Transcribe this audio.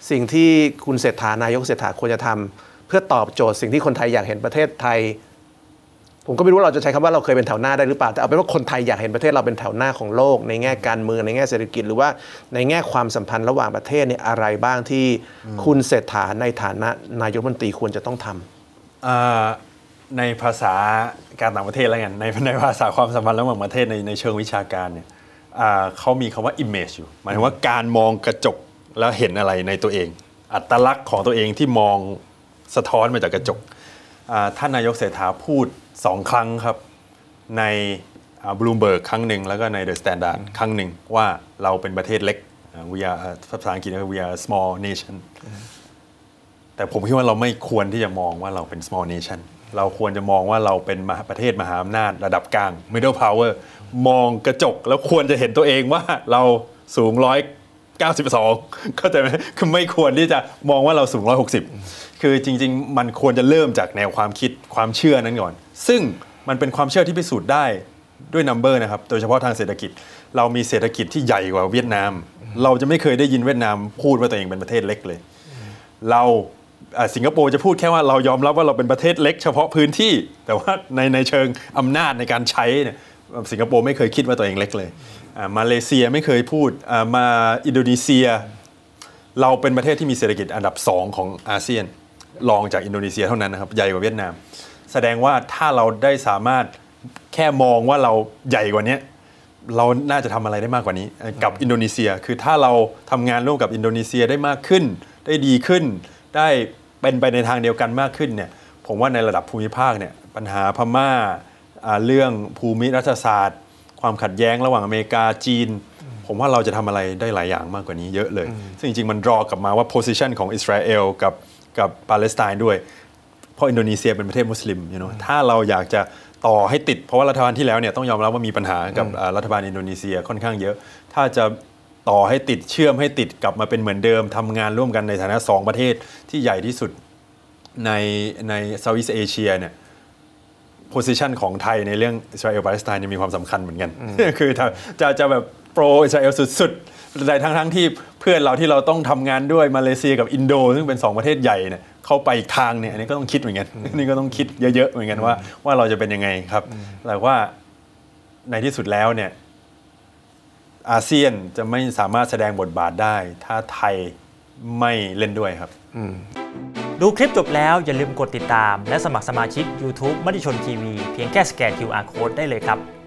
สิ่งที่คุณเศรษฐานายกเศรษฐาควรจะทำเพื่อตอบโจทย์สิ่งที่คนไทยอยากเห็นประเทศไทยผมก็ไม่รู้เราจะใช้คำว่าเราเคยเป็นแถวหน้าได้หรือเปล่าแต่เอาเป็นว่าคนไทยอยากเห็นประเทศเราเป็นแถวหน้าของโลกในแง่การเมืองในแง่เศรษฐกิจหรือว่าในแง่ความสัมพันธ์ระหว่างประเทศเนี่ยอะไรบ้างที่คุณเศรษฐาในฐานะนายกรัฐมนตรีควรจะต้องทำในภาษาการต่างประเทศแล้วกันในภาษาความสัมพันธ์ระหว่างประเทศในเชิงวิชาการเนี่ยเขามีคำว่า image อยู่หมายถึงว่าการมองกระจกแล้วเห็นอะไรในตัวเองอัตลักษณ์ของตัวเองที่มองสะท้อนมาจากกระจกท่านนายกเศรษฐาพูด2 ครั้งครับในบลูมเบิร์กครั้งหนึ่งแล้วก็ในเดอะสแตนดาร์ดครั้งหนึ่งว่าเราเป็นประเทศเล็กภาษาอังกฤษว่า we are a small nation แต่ผมคิดว่าเราไม่ควรที่จะมองว่าเราเป็น small nation เราควรจะมองว่าเราเป็นประเทศมหาอำนาจระดับกลาง middle power มองกระจกแล้วควรจะเห็นตัวเองว่าเราสูง192เข้าใจไหมคือไม่ควรที่จะมองว่าเราสูง160คือจริงๆมันควรจะเริ่มจากแนวความคิดความเชื่อนั้นก่อนซึ่งมันเป็นความเชื่อที่พิสูจน์ได้ด้วยนัมเบอร์นะครับโดยเฉพาะทางเศรษฐกิจเรามีเศรษฐกิจที่ใหญ่กว่าเวียดนามเราจะไม่เคยได้ยินเวียดนามพูดว่าตัวเองเป็นประเทศเล็กเลยเราสิงคโปร์จะพูดแค่ว่าเรายอมรับว่าเราเป็นประเทศเล็กเฉพาะพื้นที่แต่ว่าในเชิงอำนาจในการใช้เนี่ยสิงคโปร์ไม่เคยคิดว่าตัวเองเล็กเลยมาเลเซียไม่เคยพูดมาอินโดนีเซียเราเป็นประเทศที่มีเศรษฐกิจอันดับ2ของอาเซียนรองจากอินโดนีเซียเท่านั้นนะครับใหญ่กว่าเวียดนามแสดงว่าถ้าเราได้สามารถแค่มองว่าเราใหญ่กว่านี้เราน่าจะทำอะไรได้มากกว่านี้กับอินโดนีเซียคือถ้าเราทำงานร่วมกับอินโดนีเซียได้มากขึ้นได้ดีขึ้นได้เป็นไปในทางเดียวกันมากขึ้นเนี่ยผมว่าในระดับภูมิภาคเนี่ยปัญหาพม่าเรื่องภูมิรัฐศาสตร์ความขัดแย้งระหว่างอเมริกาจีนผมว่าเราจะทำอะไรได้หลายอย่างมากกว่านี้เยอะเลยซึ่งจริงๆมันรอกลับมาว่า position ของอิสราเอลกับปาเลสไตน์ด้วยเพราะอินโดนีเซียเป็นประเทศมุสลิมถ้าเราอยากจะต่อให้ติดเพราะว่ารัฐบาลที่แล้วเนี่ยต้องยอมรับว่ามีปัญหากับรัฐบาลอินโดนีเซียค่อนข้างเยอะถ้าจะต่อให้ติดเชื่อมให้ติดกลับมาเป็นเหมือนเดิมทำงานร่วมกันในฐานะ2ประเทศที่ใหญ่ที่สุดในเซาท์อีสต์เอเชียเนี่ยโพสิชันของไทยในเรื่องอิสราเอลปาเลสไตน์มีความสำคัญเหมือนกันคือจะแบบโปรอิสราเอลสุดๆแต่ทั้งที่เพื่อนเราที่เราต้องทำงานด้วยมาเลเซียกับอินโดซึ่งเป็น2ประเทศใหญ่เนี่ยเข้าไปอีกทางเนี่ยอันนี้ก็ต้องคิดเหมือนกันนี่ก็ต้องคิดเยอะๆเหมือนกันว่าเราจะเป็นยังไงครับแต่ว่าในที่สุดแล้วเนี่ยอาเซียนจะไม่สามารถแสดงบทบาทได้ถ้าไทยไม่เล่นด้วยครับดูคลิปจบแล้วอย่าลืมกดติดตามและสมัครสมาชิก YouTube มติชนทีวีเพียงแค่สแกน QR Code ได้เลยครับ